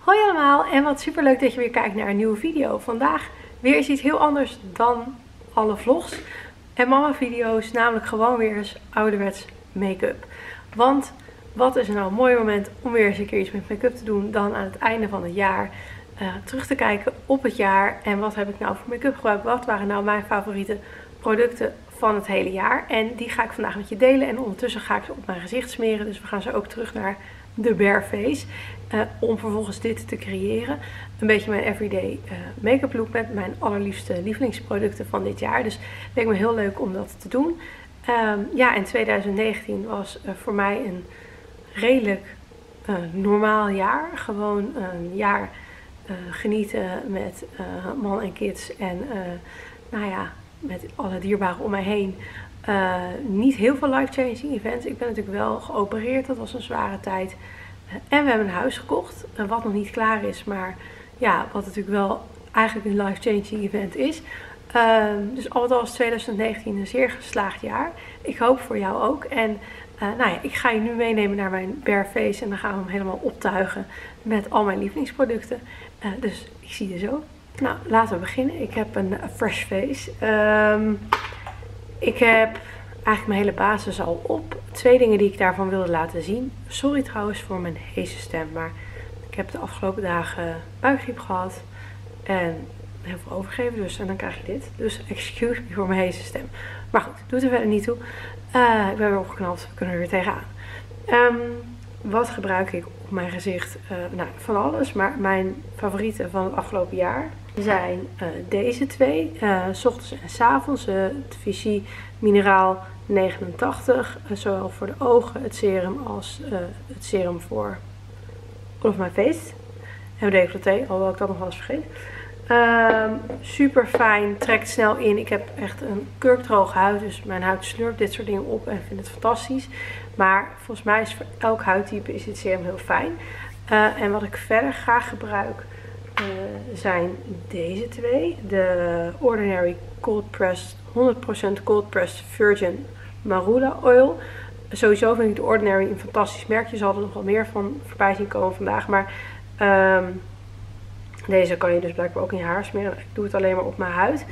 Hoi allemaal en wat super leuk dat je weer kijkt naar een nieuwe video. Vandaag weer eens iets heel anders dan alle vlogs en mama video's, namelijk gewoon weer eens ouderwets make-up. Want wat is er nou een mooi moment om weer eens een keer iets met make-up te doen dan aan het einde van het jaar. Terug te kijken op het jaar en wat heb ik nou voor make-up gebruikt. Wat waren nou mijn favoriete producten van het hele jaar. En die ga ik vandaag met je delen en ondertussen ga ik ze op mijn gezicht smeren. Dus we gaan zo ook terug naar de bare face. Om vervolgens dit te creëren. Een beetje mijn everyday make-up look met mijn allerliefste lievelingsproducten van dit jaar. Dus het leek me heel leuk om dat te doen. Ja, en 2019 was voor mij een redelijk normaal jaar. Gewoon een jaar genieten met man en kids en nou ja, met alle dierbaren om mij heen. Niet heel veel life-changing events. Ik ben natuurlijk wel geopereerd, dat was een zware tijd. En we hebben een huis gekocht, wat nog niet klaar is, maar ja, wat natuurlijk wel eigenlijk een life-changing event is. Dus al met al was 2019 een zeer geslaagd jaar. Ik hoop voor jou ook. En nou ja, ik ga je nu meenemen naar mijn bare face en dan gaan we hem helemaal optuigen met al mijn lievelingsproducten. Dus ik zie je zo. Nou, laten we beginnen. Ik heb een fresh face. Ik heb eigenlijk mijn hele basis al op. 2 dingen die ik daarvan wilde laten zien. Sorry trouwens voor mijn heese stem, maar ik heb de afgelopen dagen buikgriep gehad en heel veel overgeven, dus en dan krijg je dit. Dus excuse me voor mijn heese stem. Maar goed, doet er verder niet toe. Ik ben weer opgeknapt, we kunnen er weer tegenaan. Wat gebruik ik op mijn gezicht? Nou, van alles, maar mijn favorieten van het afgelopen jaar zijn deze 2. 's ochtends en 's avonds. Het Vichy Mineraal 89. Zowel voor de ogen, het serum, als het serum voor all of my face. En de decolleté, alhoewel ik dat nog wel eens vergeet. Super fijn, trekt snel in. Ik heb echt een kurkdroge huid, dus mijn huid slurpt dit soort dingen op en vindt het fantastisch. Maar volgens mij is voor elk huidtype is dit serum heel fijn. En wat ik verder graag gebruik zijn deze 2. De Ordinary Cold Pressed, 100% Cold Pressed Virgin Marula Oil. Sowieso vind ik de Ordinary een fantastisch merk. Je zal er nog wel meer van voorbij zien komen vandaag. Maar deze kan je dus blijkbaar ook in je haar smeren. Ik doe het alleen maar op mijn huid.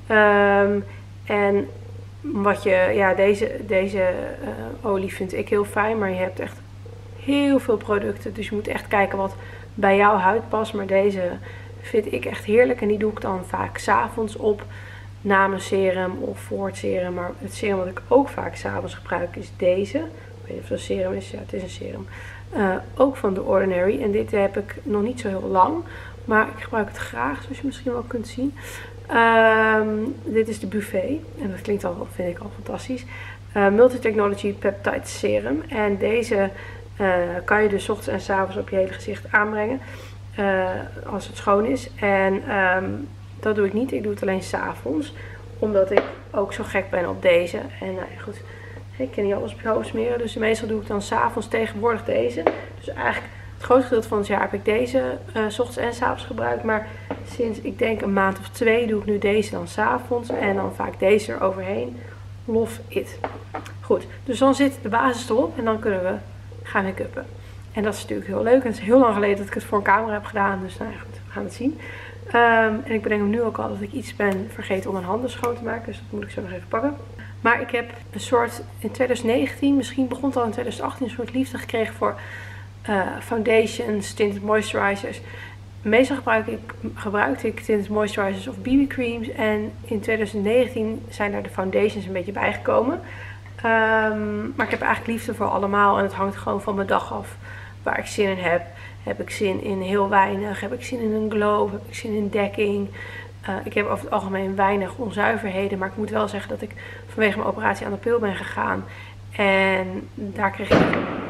En wat je, ja, deze olie vind ik heel fijn. Maar je hebt echt heel veel producten. Dus je moet echt kijken wat bij jouw huid past. Maar deze vind ik echt heerlijk. En die doe ik dan vaak 's avonds op. Na mijn serum of voor het serum. Maar het serum wat ik ook vaak 's avonds gebruik is deze. Ik weet niet of het een serum is. Ja, het is een serum. Ook van The Ordinary. En dit heb ik nog niet zo heel lang. Maar ik gebruik het graag, zoals je misschien wel kunt zien. Dit is de Buffet. En dat klinkt al, vind ik al fantastisch. Multi-Technology Peptide Serum. En deze kan je dus 's ochtends en 's avonds op je hele gezicht aanbrengen. Als het schoon is. En dat doe ik niet. Ik doe het alleen 's avonds. Omdat ik ook zo gek ben op deze. En nou ja, goed. Ik kan niet alles op je hoofd smeren. Dus meestal doe ik dan 's avonds tegenwoordig deze. Dus eigenlijk het grootste gedeelte van het jaar heb ik deze 's ochtends en 's avonds gebruikt. Maar sinds ik denk een maand of 2 doe ik nu deze dan 's avonds. En dan vaak deze eroverheen. Love it. Goed, dus dan zit de basis erop. En dan kunnen we gaan make-uppen. En dat is natuurlijk heel leuk. En het is heel lang geleden dat ik het voor een camera heb gedaan. Dus nou ja, goed, we gaan het zien. En ik bedenk me nu ook al dat ik iets ben vergeten om mijn handen schoon te maken. Dus dat moet ik zo nog even pakken. Maar ik heb een soort, in 2019, misschien begon het al in 2018, een soort liefde gekregen voor foundations, tinted moisturizers. Meestal gebruikte ik tinted moisturizers of BB creams. En in 2019 zijn daar de foundations een beetje bijgekomen. Maar ik heb eigenlijk liefde voor allemaal. En het hangt gewoon van mijn dag af waar ik zin in heb. Heb ik zin in heel weinig? Heb ik zin in een glow? Heb ik zin in dekking? Ik heb over het algemeen weinig onzuiverheden. Maar ik moet wel zeggen dat ik vanwege mijn operatie aan de pil ben gegaan. En daar kreeg ik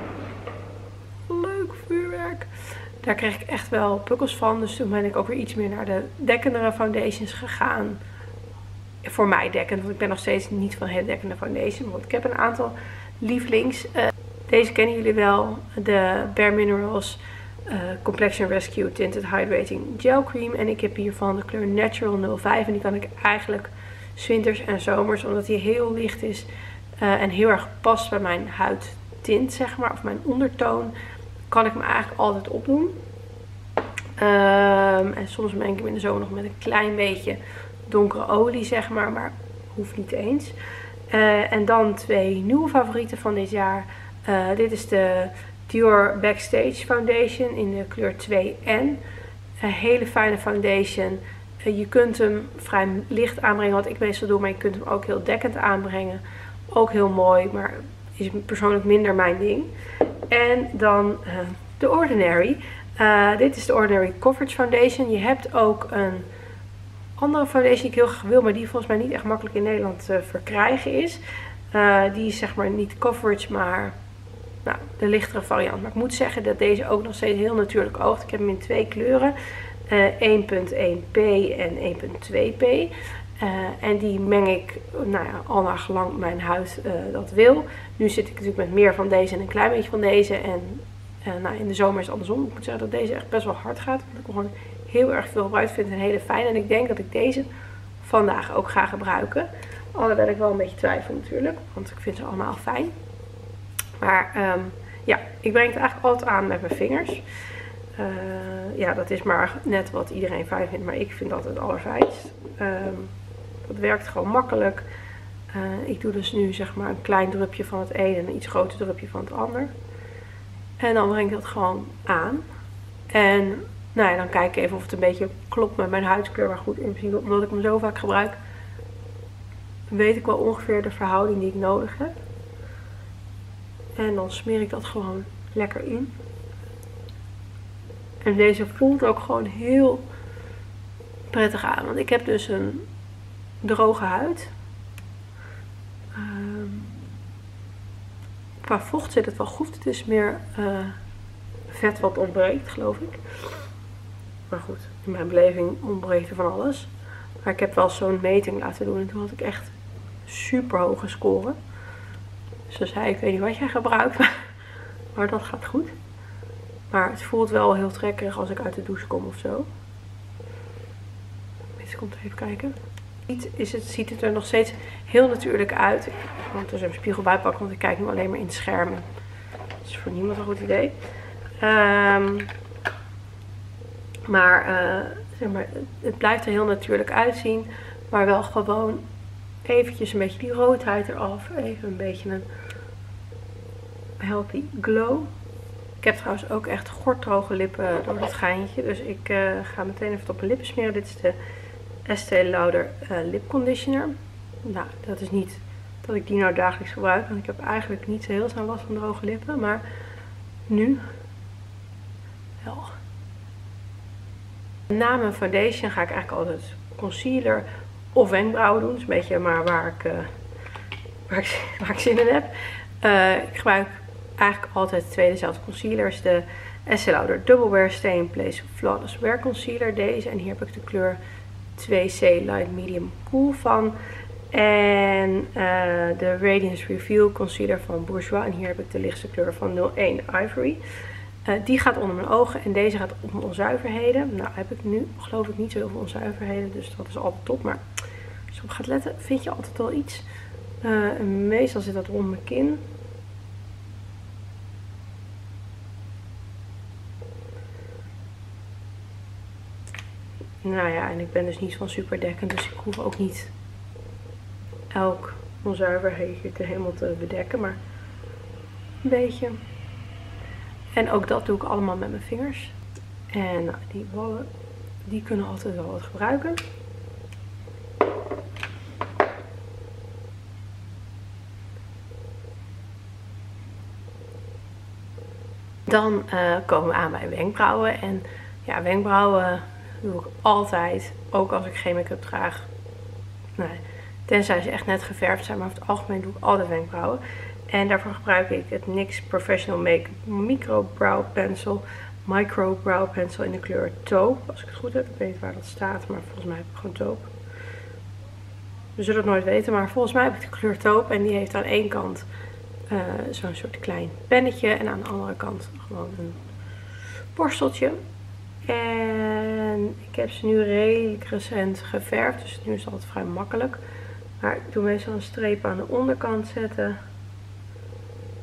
leuk vuurwerk. Daar kreeg ik echt wel pukkels van. Dus toen ben ik ook weer iets meer naar de dekkendere foundations gegaan. Voor mij dekkend. Want ik ben nog steeds niet van hele dekkende foundation. Maar ik heb een aantal lievelings. Deze kennen jullie wel. De Bare Minerals Complexion Rescue Tinted Hydrating Gel Cream. En ik heb hiervan de kleur Natural 05. En die kan ik eigenlijk 's winters en zomers. Omdat die heel licht is. En heel erg past bij mijn huidtint, zeg maar. Of mijn ondertoon. Kan ik hem eigenlijk altijd opdoen. En soms meng ik hem in de zomer nog met een klein beetje donkere olie, zeg maar hoeft niet eens. En dan 2 nieuwe favorieten van dit jaar. Dit is de Dior Backstage Foundation in de kleur 2N. Een hele fijne foundation. Je kunt hem vrij licht aanbrengen, wat ik meestal doe, maar je kunt hem ook heel dekkend aanbrengen. Ook heel mooi, maar is persoonlijk minder mijn ding. En dan de Ordinary. Dit is de Ordinary Coverage Foundation. Je hebt ook een andere foundation die ik heel graag wil, maar die volgens mij niet echt makkelijk in Nederland te verkrijgen is. Die is zeg maar niet coverage, maar nou, de lichtere variant. Maar ik moet zeggen dat deze ook nog steeds heel natuurlijk oogt. Ik heb hem in 2 kleuren. 1.1p en 1.2p. En die meng ik al naar gelang mijn huid dat wil. Nu zit ik natuurlijk met meer van deze en een klein beetje van deze. En in de zomer is het andersom. Ik moet zeggen dat deze echt best wel hard gaat. Want ik er gewoon heel erg veel gebruikt vind. En hele fijn. En ik denk dat ik deze vandaag ook ga gebruiken. Alhoewel ik wel een beetje twijfel natuurlijk. Want ik vind ze allemaal fijn. Maar ja, ik breng het eigenlijk altijd aan met mijn vingers. Ja, dat is maar net wat iedereen fijn vindt. Maar ik vind dat het allerfijnst. Dat werkt gewoon makkelijk. Ik doe dus nu zeg maar een klein drupje van het een en een iets groter drupje van het ander. En dan breng ik dat gewoon aan. En nou ja, dan kijk ik even of het een beetje klopt met mijn huidskleur. Maar goed, in principe omdat ik hem zo vaak gebruik, weet ik wel ongeveer de verhouding die ik nodig heb. En dan smeer ik dat gewoon lekker in. En deze voelt ook gewoon heel prettig aan. Want ik heb dus een droge huid. Qua vocht zit het wel goed. Het is meer vet wat ontbreekt, geloof ik. Maar goed, in mijn beleving ontbreekt er van alles. Maar ik heb wel zo'n meting laten doen. En toen had ik echt super hoge scoren. Dus toen zei ik weet niet wat jij gebruikt. Maar dat gaat goed. Maar het voelt wel heel trekkerig als ik uit de douche kom of zo. Deze komt even kijken. Ziet het er nog steeds heel natuurlijk uit. Ik ga ondertussen een spiegel bij pakken, want ik kijk nu alleen maar in het scherm. Dat is voor niemand een goed idee. Zeg maar, het blijft er heel natuurlijk uitzien. Maar wel gewoon eventjes een beetje die roodheid eraf. Even een beetje een healthy glow. Ik heb trouwens ook echt gorddroge lippen door dat geintje. Dus ik ga meteen even op mijn lippen smeren. Dit is de Estee Lauder Lip Conditioner. Nou, dat is niet dat ik die nou dagelijks gebruik. Want ik heb eigenlijk niet zo heel snel last van droge lippen. Maar nu wel. Na mijn foundation ga ik eigenlijk altijd concealer of wenkbrauwen doen. Dat is een beetje maar waar ik zin in heb. Ik gebruik eigenlijk altijd 2 dezelfde concealers. De Estee Lauder Double Wear Stay in Place Flawless Wear Concealer. Deze. En hier heb ik de kleur 2C Light Medium Cool van. En de Radiance Reveal Concealer van Bourjois. En hier heb ik de lichtste kleur van 01 Ivory. Die gaat onder mijn ogen en deze gaat op mijn onzuiverheden. Nou heb ik nu geloof ik niet zo heel veel onzuiverheden, dus dat is altijd top. Maar als je op gaat letten vind je altijd wel iets. Meestal zit dat rond mijn kin. Nou ja, en ik ben dus niet van super dekkend, dus ik hoef ook niet elk onzuiverheidje helemaal te bedekken, maar een beetje. En ook dat doe ik allemaal met mijn vingers. En nou, die ballen, die kunnen altijd wel wat gebruiken. Dan komen we aan bij wenkbrauwen. En ja, wenkbrauwen doe ik altijd, ook als ik geen make-up draag. Nee, tenzij ze echt net geverfd zijn, maar over het algemeen doe ik altijd wenkbrauwen. En daarvoor gebruik ik het NYX Professional Make Micro Brow Pencil in de kleur taupe. Als ik het goed heb, ik weet niet waar dat staat, maar volgens mij heb ik gewoon taupe. We zullen het nooit weten, maar volgens mij heb ik de kleur taupe en die heeft aan één kant zo'n soort klein pennetje en aan de andere kant gewoon een borsteltje. En ik heb ze nu redelijk recent geverfd, dus nu is het altijd vrij makkelijk. Maar ik doe meestal een streep aan de onderkant zetten.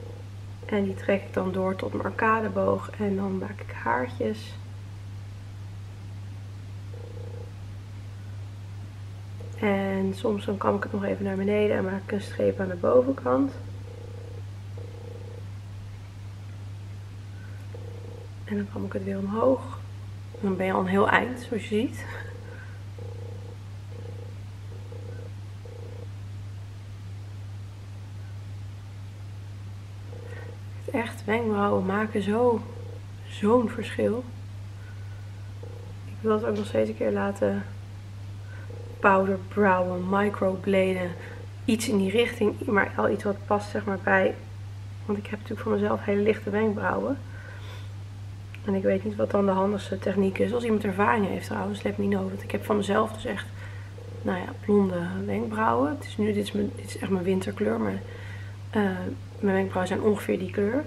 En die trek ik dan door tot mijn arcadeboog. En dan maak ik haartjes. En soms dan kam ik het nog even naar beneden en maak ik een streep aan de bovenkant. En dan kam ik het weer omhoog. En dan ben je al een heel eind, zoals je ziet. Echt, wenkbrauwen maken zo'n verschil. Ik wil het ook nog steeds een keer laten powderbrowen, microbladen. Iets in die richting, maar al iets wat past zeg maar bij. Want ik heb natuurlijk voor mezelf hele lichte wenkbrauwen. En ik weet niet wat dan de handigste techniek is. Als iemand ervaring heeft trouwens, let me know. Want ik heb van mezelf dus echt, nou ja, blonde wenkbrauwen. Het is nu, dit is echt mijn winterkleur, maar mijn wenkbrauwen zijn ongeveer die kleur.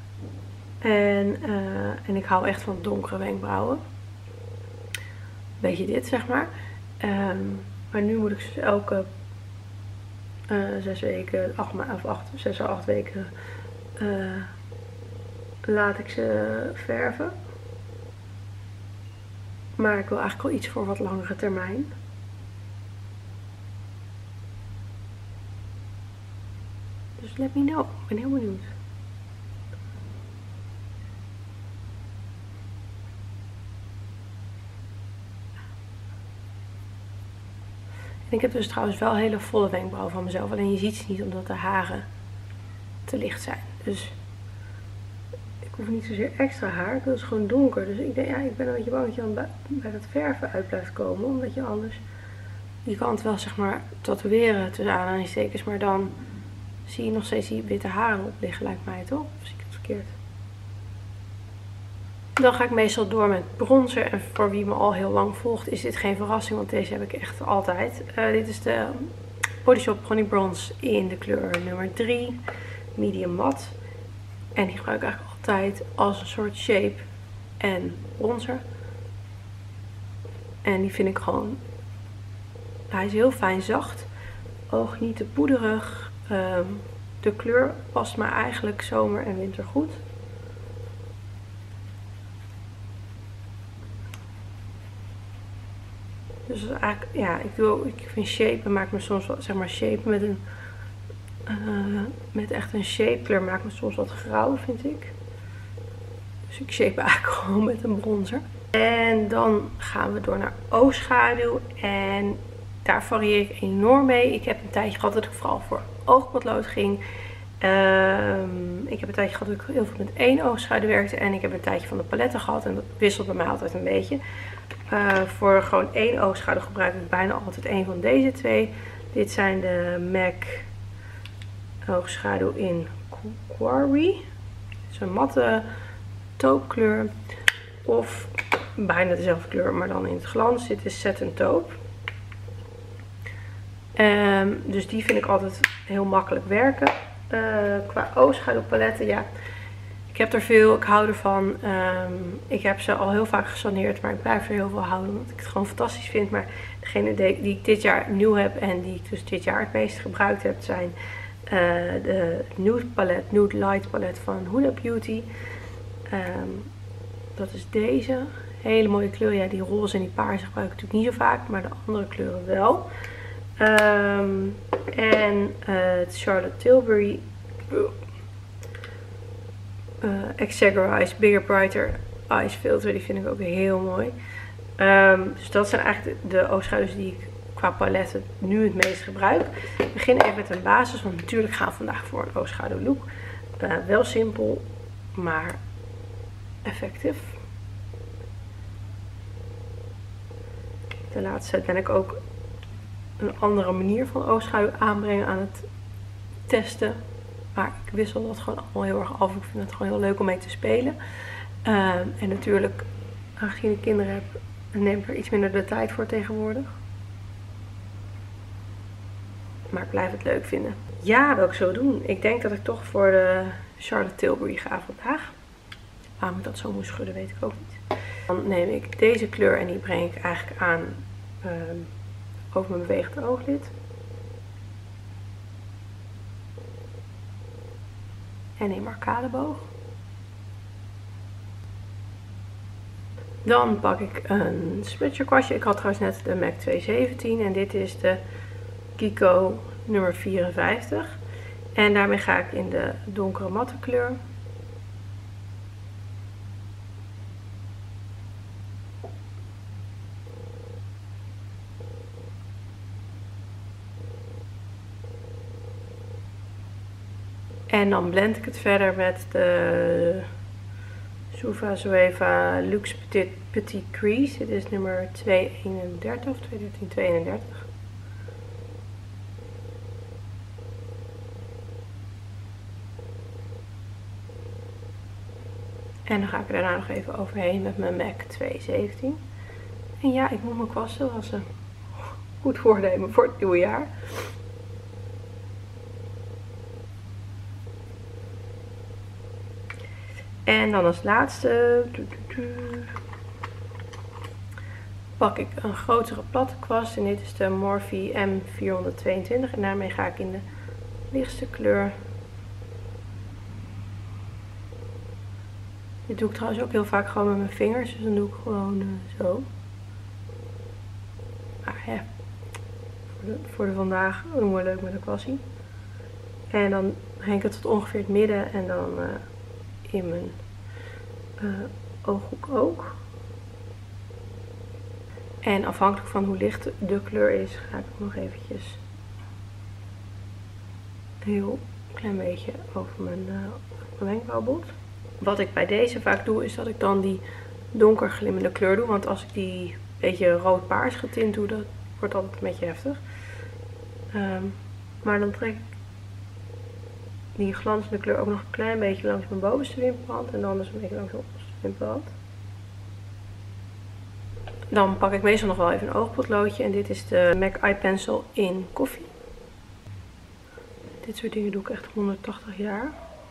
En ik hou echt van donkere wenkbrauwen. Beetje dit, zeg maar. Maar nu moet ik dus elke 6 weken, 6 à 8 weken laat ik ze verven. Maar ik wil eigenlijk wel iets voor wat langere termijn. Dus let me know. Ik ben heel benieuwd. En ik heb dus trouwens wel hele volle wenkbrauwen van mezelf. Alleen je ziet ze niet omdat de haren te licht zijn. Dus ik hoef niet zozeer extra haar. Ik wil dus gewoon donker. Dus ik denk, ja, ik ben een beetje bang dat je dan bij dat verven uit blijft komen. Omdat je anders... Je kan het wel zeg maar tatoeëren tussen aanhalingstekens. Maar dan zie je nog steeds die witte haren op liggen, lijkt mij toch? Of zie ik het verkeerd? Dan ga ik meestal door met bronzer. En voor wie me al heel lang volgt is dit geen verrassing. Want deze heb ik echt altijd. Dit is de Body Shop Honey Bronze in de kleur nummer 3. Medium matte. En die gebruik ik eigenlijk altijd als een soort shape en bronzer. En die vind ik gewoon... Hij is heel fijn zacht. Oog niet te poederig. De kleur past me eigenlijk zomer en winter goed. Dus eigenlijk, ja, ik vind shapen maakt me soms wel, zeg maar shapen met een, met echt een shape kleur maakt me soms wat grauw, vind ik. Dus ik shape eigenlijk gewoon met een bronzer. En dan gaan we door naar oogschaduw en daar varieer ik enorm mee. Ik heb een tijdje gehad dat ik vooral voor oogpotlood ging. Ik heb een tijdje gehad dat ik heel veel met 1 oogschaduw werkte en ik heb een tijdje van de paletten gehad en dat wisselt bij mij altijd een beetje. Voor gewoon 1 oogschaduw gebruik ik bijna altijd een van deze 2. Dit zijn de MAC oogschaduw in Quarry. Het is een matte taupkleur. Of bijna dezelfde kleur, maar dan in het glans. Dit is Satin Taupe. Dus die vind ik altijd heel makkelijk werken. Qua oogschaduwpaletten, ja. Ik heb er veel, ik hou ervan. Ik heb ze al heel vaak gesaneerd, maar ik blijf er heel veel houden. Omdat ik het gewoon fantastisch vind. Maar degene die ik dit jaar nieuw heb en die ik dus dit jaar het meest gebruikt heb, zijn de Nude Light palet van Huda Beauty. Dat is deze. Hele mooie kleur. Ja, die roze en die paarse gebruik ik natuurlijk niet zo vaak, maar de andere kleuren wel. En het Charlotte Tilbury Exagger Eyes Bigger Brighter Eyes Filter. Die vind ik ook heel mooi. Dus dat zijn eigenlijk de oogschaduws die ik qua paletten nu het meest gebruik. Ik begin even met een basis, want natuurlijk gaan we vandaag voor een oogschaduw look. Wel simpel, maar effectief. De laatste tijd ben ik ook een andere manier van oogschaduw aanbrengen aan het testen. Maar ik wissel dat gewoon allemaal heel erg af. Ik vind het gewoon heel leuk om mee te spelen. En natuurlijk, aangezien ik kinderen heb, neem ik er iets minder de tijd voor tegenwoordig. Maar ik blijf het leuk vinden. Ja, wil ik zo doen. Ik denk dat ik toch voor de Charlotte Tilbury ga vandaag. Waarom ik dat zo moest schudden, weet ik ook niet. Dan neem ik deze kleur en die breng ik eigenlijk aan over mijn bewegend ooglid. En een arcadeboog. Dan pak ik een smudger kwastje. Ik had trouwens net de MAC 217 en dit is de Kiko nummer 54. En daarmee ga ik in de donkere matte kleur. En dan blend ik het verder met de Suva Zoeva Luxe Petit Crease. Dit is nummer 231 of 232. En dan ga ik er daarna nog even overheen met mijn MAC 217. En ja, ik moet mijn kwasten wassen. Goed voornemen voor het nieuwe jaar. En dan als laatste pak ik een grotere platte kwast. En dit is de Morphe M422. En daarmee ga ik in de lichtste kleur. Dit doe ik trouwens ook heel vaak gewoon met mijn vingers. Dus dan doe ik gewoon zo. Maar ja, voor de vandaag doen we leuk met een kwassie. En dan breng ik het tot ongeveer het midden. En dan in mijn ooghoek ook. En afhankelijk van hoe licht de kleur is, ga ik nog eventjes een heel klein beetje over mijn wenkbrauwbot. Wat ik bij deze vaak doe, is dat ik dan die donker glimmende kleur doe. Want als ik die beetje rood-paars getint doe, dat wordt altijd een beetje heftig. Maar dan trek ik die glanzende kleur ook nog een klein beetje langs mijn bovenste wimperrand. En dan dus een beetje langs mijn onderste wimperrand. Dan pak ik meestal nog wel even een oogpotloodje. En dit is de MAC Eye Pencil in koffie. Dit soort dingen doe ik echt 180 jaar.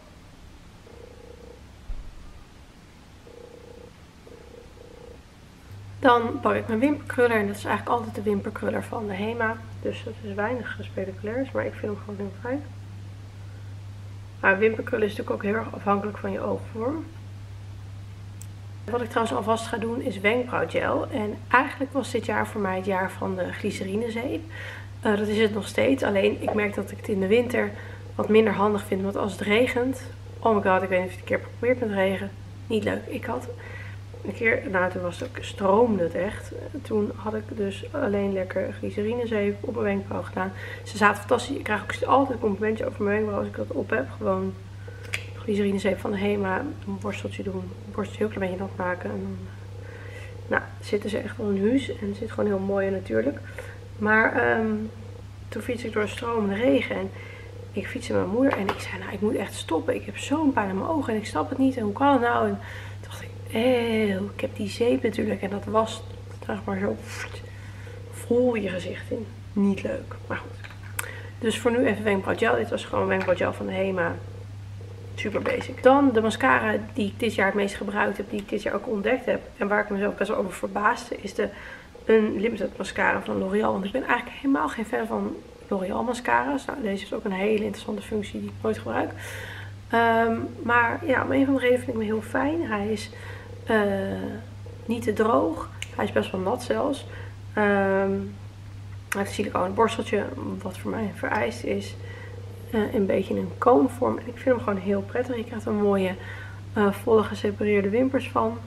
Dan pak ik mijn wimperkruller. En dat is eigenlijk altijd de wimperkruller van de Hema. Dus dat is weinig spectaculairs. Maar ik vind hem gewoon heel fijn. Maar wimperkrullen is natuurlijk ook heel erg afhankelijk van je oogvorm. Wat ik trouwens alvast ga doen is wenkbrauwgel. En eigenlijk was dit jaar voor mij het jaar van de glycerinezeep. Dat is het nog steeds. Alleen ik merk dat ik het in de winter wat minder handig vind. Want als het regent... Oh my god, ik weet niet of je het een keer probeert met regen. Niet leuk. Ik had een keer... Nou, toen was het ook, stroomde het echt. Toen had ik dus alleen lekker glycerinezeep op mijn wenkbrauw gedaan. Ze zaten fantastisch. Ik krijg ook altijd een complimentje over mijn wenkbrauw als ik dat op heb. Gewoon glycerinezeep van de Hema. Een borsteltje doen. Een borsteltje heel klein beetje nat maken. En dan, nou, zitten ze echt wel een huis. En het zit gewoon heel mooi en natuurlijk. Maar toen fiets ik door stromende regen. En ik fietste met mijn moeder. En ik zei, nou, ik moet echt stoppen. Ik heb zo'n pijn in mijn ogen. En ik snap het niet. En hoe kan het nou? En toen dacht ik, ik heb die zeep natuurlijk. En dat was, zeg maar zo, vol je gezicht in. Niet leuk. Maar goed. Dus voor nu even wenkbrauwgel. Dit was gewoon wenkbrauwgel van de Hema. Super basic. Dan de mascara die ik dit jaar het meest gebruikt heb. Die ik dit jaar ook ontdekt heb. En waar ik mezelf best wel over verbaasde. Is de Unlimited mascara van L'Oreal. Want ik ben eigenlijk helemaal geen fan van L'Oreal mascara's. Nou, deze heeft ook een hele interessante functie die ik nooit gebruik. Maar ja, om een van de redenen vind ik hem heel fijn. Hij is niet te droog. Hij is best wel nat zelfs. Hij heeft een siliconen borsteltje. Wat voor mij vereist is. Een beetje in een koonvorm. En ik vind hem gewoon heel prettig. Je krijgt er mooie volle gesepareerde wimpers van.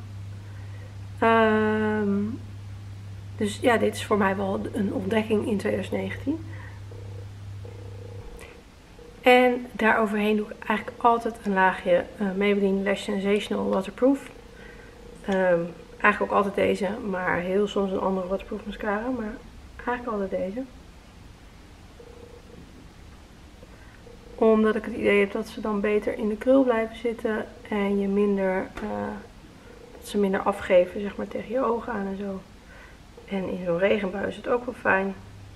Dus ja, dit is voor mij wel een ontdekking in 2019. En daaroverheen doe ik eigenlijk altijd een laagje Maybelline Lash Sensational Waterproof. Eigenlijk ook altijd deze, maar heel soms een andere waterproof mascara. Maar eigenlijk altijd deze. Omdat ik het idee heb dat ze dan beter in de krul blijven zitten. En je minder, dat ze minder afgeven, zeg maar, tegen je ogen aan en zo. En in zo'n regenbui is het ook wel fijn.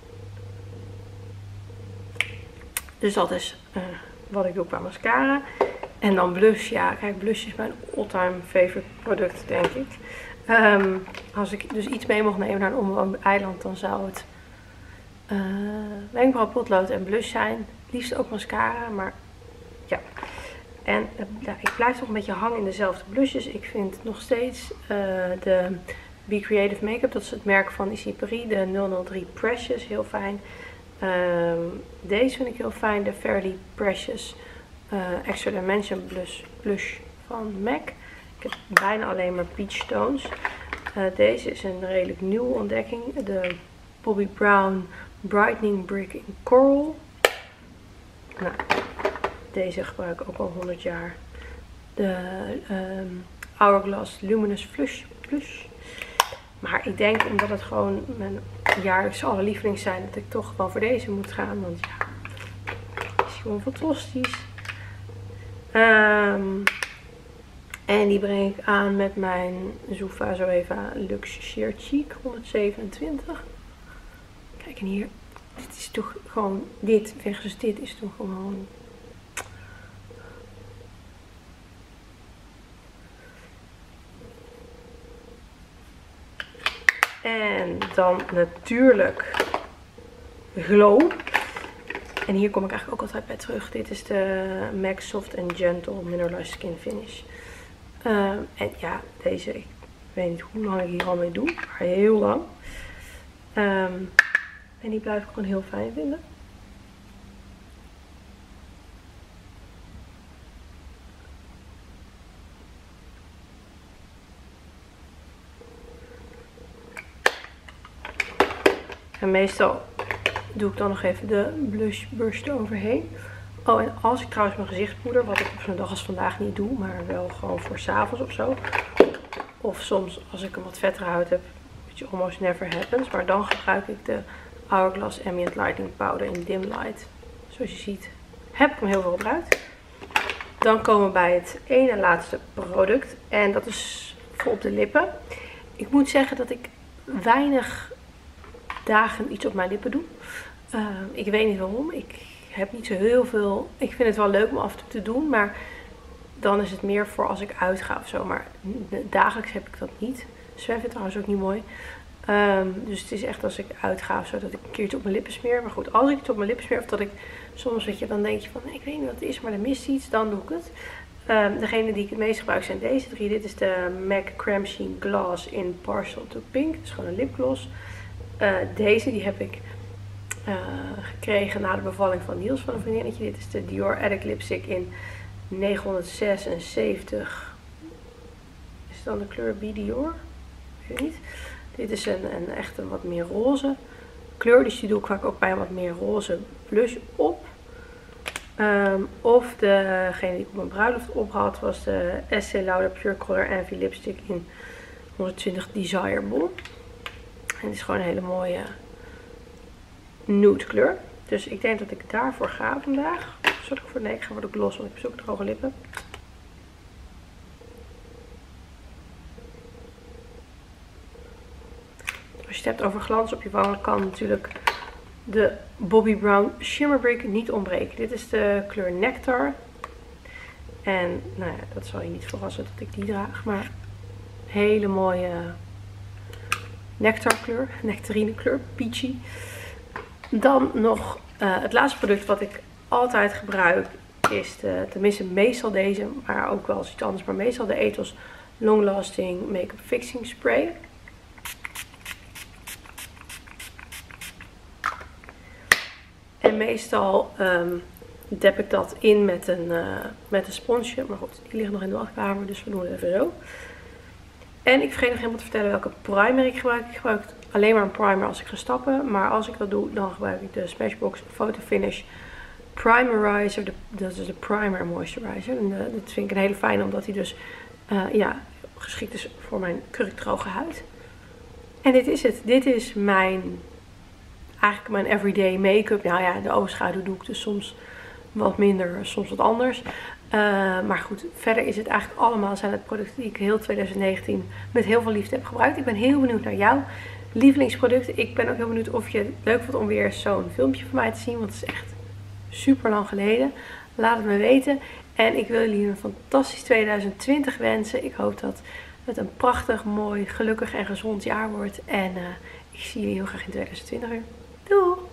Dus dat is wat ik doe qua mascara. En dan blush. Ja, kijk, blush is mijn all-time favorite product, denk ik. Als ik dus iets mee mocht nemen naar een onbewoond eiland, dan zou het wenkbrauwpotlood en blush zijn. Liefst ook mascara, maar ja. En ik blijf toch een beetje hangen in dezelfde blushes. Ik vind nog steeds de Be Creative Makeup, dat is het merk van Issy Paris, de 003 Precious, heel fijn. Deze vind ik heel fijn. De Fairly Precious Extra Dimension Blush van MAC. Ik heb bijna alleen maar peach tones. Deze is een redelijk nieuwe ontdekking. De Bobbi Brown Brightening Brick in Coral. Nou, deze gebruik ik ook al 100 jaar. De Hourglass Luminous Blush. Maar ik denk, omdat het gewoon mijn jaarlijkse allerlievelings zijn, dat ik toch wel voor deze moet gaan. Want ja, is gewoon fantastisch. En die breng ik aan met mijn Zuffa Zoeva Luxe Sheer Cheek 127. Kijk, en hier. Dit is toch gewoon, dit versus dit is toch gewoon... En dan natuurlijk Glow. En hier kom ik eigenlijk ook altijd bij terug. Dit is de MAC Soft and Gentle Mineralized Skin Finish. En ja, deze, ik weet niet hoe lang ik hier al mee doe, maar heel lang. En die blijf ik gewoon heel fijn vinden. En meestal doe ik dan nog even de blush brush eroverheen. Oh, en als ik trouwens mijn gezichtspoeder, wat ik op zo'n dag als vandaag niet doe, maar wel gewoon voor 's avonds of zo. Of soms als ik een wat vettere huid heb, which almost never happens. Maar dan gebruik ik de Hourglass Ambient Lightening Powder in Dim Light. Zoals je ziet heb ik hem heel veel gebruikt. Dan komen we bij het ene laatste product. En dat is voor op de lippen. Ik moet zeggen dat ik weinig dagen iets op mijn lippen doe. Ik weet niet waarom. Ik heb niet zo heel veel. Ik vind het wel leuk om af en toe te doen. Maar dan is het meer voor als ik uitga of zo. Maar dagelijks heb ik dat niet. Zwem vind trouwens ook niet mooi. Dus het is echt als ik uitga of zo dat ik een keertje op mijn lippen smeer. Maar goed, als ik iets op mijn lippen smeer of dat ik soms, weet je, dan denk je van ik weet niet wat het is, maar er mist iets, dan doe ik het. Degene die ik het meest gebruik zijn deze drie. Dit is de MAC Creme Sheen Gloss in Partial to Pink. Dat is gewoon een lipgloss. Deze die heb ik gekregen na de bevalling van Niels van een vriendinnetje. Dit is de Dior Addict Lipstick in 976. Is het dan de kleur B Dior? Ik weet niet. Dit is echt een wat meer roze kleur. Dus die doe ik vaak ook bij een wat meer roze blush op. Of degene die ik op mijn bruiloft op had was de Estée Lauder Pure Color Envy Lipstick in 120 Desire Bomb. En het is gewoon een hele mooie nude kleur. Dus ik denk dat ik daarvoor ga vandaag. Zal ik voor? Nee, ik ga voor de gloss, want ik heb zulke droge lippen. Als je het hebt over glans op je wangen, kan natuurlijk de Bobbi Brown Shimmer Brick niet ontbreken. Dit is de kleur Nectar. En nou ja, dat zal je niet verrassen dat ik die draag. Maar hele mooie nectarkleur, nectarine kleur, peachy. Dan nog het laatste product wat ik altijd gebruik is tenminste meestal deze, maar ook wel eens iets anders, maar meestal de Ethos Long Lasting Make-up Fixing Spray. En meestal dep ik dat in met een sponsje, maar goed, die ligt nog in de wachtkamer, dus we doen het even zo. En ik vergeet nog helemaal te vertellen welke primer ik gebruik. Ik gebruik alleen maar een primer als ik ga stappen. Maar als ik dat doe, dan gebruik ik de Smashbox Photo Finish Primerizer. Dat is de Primer Moisturizer. En dat vind ik een hele fijne, omdat hij dus ja, geschikt is voor mijn kurkdroge huid. En dit is het. Dit is eigenlijk mijn everyday make-up. Nou ja, de oogschaduw doe ik dus soms wat minder, soms wat anders. Maar goed, verder is het eigenlijk allemaal zijn het producten die ik heel 2019 met heel veel liefde heb gebruikt. Ik ben heel benieuwd naar jouw lievelingsproducten. Ik ben ook heel benieuwd of je het leuk vond om weer zo'n filmpje van mij te zien. Want het is echt super lang geleden. Laat het me weten. En ik wil jullie een fantastisch 2020 wensen. Ik hoop dat het een prachtig, mooi, gelukkig en gezond jaar wordt. En ik zie jullie heel graag in 2020 weer. Doei!